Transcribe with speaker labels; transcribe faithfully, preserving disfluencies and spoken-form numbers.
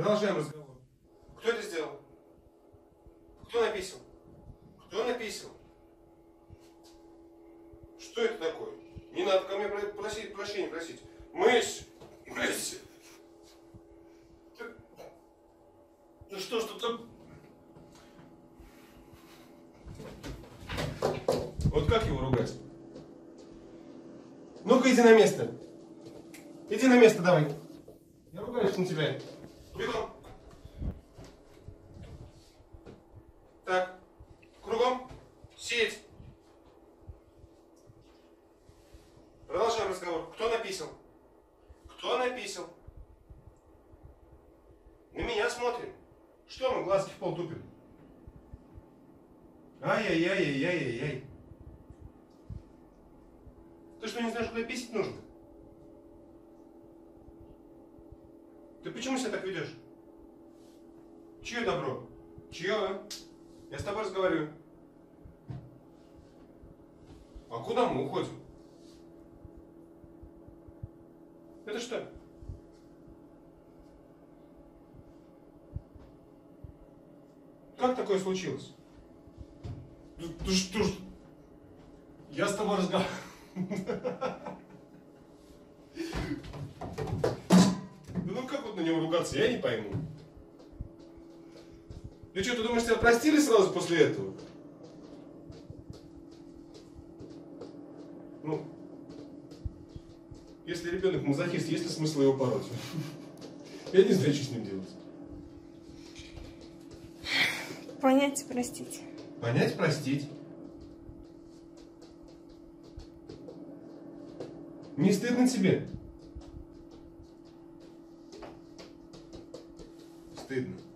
Speaker 1: Продолжаем разговор. Кто это сделал? Кто написал? Кто написал? Что это такое? Не надо ко мне просить, прощения просить. Мысль! Мысль!
Speaker 2: Ну что ж тут там?
Speaker 1: Вот как его ругать? Ну-ка иди на место. Иди на место давай. Я ругаюсь на тебя. Бегом. Так. Кругом. Сидеть. Продолжаем разговор. Кто написал? Кто написал? На меня смотрим. Что мы глазки в пол тупим? Ай-яй-яй-яй-яй-яй. Ты что, не знаешь, куда писать нужно? Ты почему себя так ведешь? Чье добро? Чье? Я с тобой разговариваю. А куда мы уходим? Это что? Как такое случилось?
Speaker 2: Ну, ты что ж? Я с тобой разговариваю.
Speaker 1: Ну как вот на него ругаться, я не пойму. Ты что, ты думаешь, тебя простили сразу после этого? Ну, если ребенок мазохист, есть ли смысл его пороть? Я не знаю, что с ним делать.
Speaker 3: Понять и простить.
Speaker 1: Понять, простить. Не стыдно тебе? Стыдно.